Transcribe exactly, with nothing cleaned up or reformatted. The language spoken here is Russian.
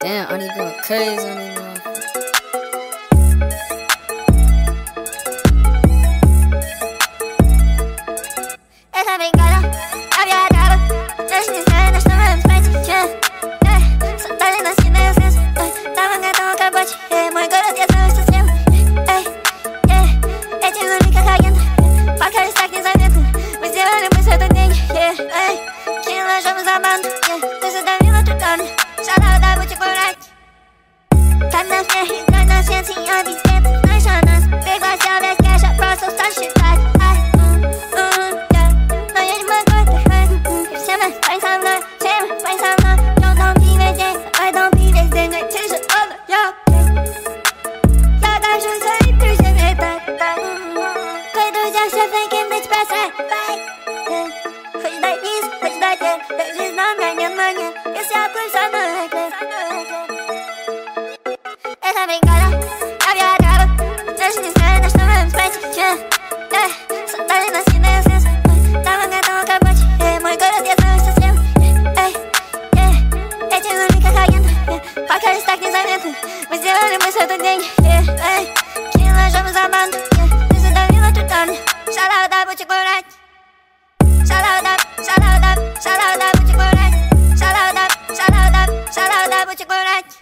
Damn, I need going crazy on these motherfuckers. Esa brincada, había dado. Las licencias no me despedí. Солдаты на стене снизу. Там готова к работе. Мой город, я знаю, что слева. Эти нули как агенты. Покались так незаметно. Мы сделали мы с этой деньги. Кинул ножом за банду. Ты задавила трудами. Шала, да, будь аккуратней. Там на смехе, играть на свете, я везде. Ты знаешь о нас. Пригласил весь кэш, а просто устал считать. Но я не могу отдыхать. И все мы, парень со мной. Все мы, парень со мной. Don't don't be весь день, давай don't be весь день. Но тяжело, я Я горжусь своими друзьями, так, так. Твои друзья все фейки, на тебя срать. Хочешь дать низ, хочешь дать вверх. Так жизнь на меня нет монет. Если я плыву со мной, эклер. Esa brincada, había dado. Даже не знаю, на что мы спать. Солдаты на стене снизу. Там готова к работе. Мой город, я знаю, что слева. Эти нули как агенты. Покались так незаметно. Мы сделали мы с этой деньги. Кинул ножом за банду. Ты задавила трудами. Шала, да, будь аккуратней. Шала, да, шала, да, шала, да, будь аккуратней. Шала, да, шала, да, шала, да, будь аккуратней.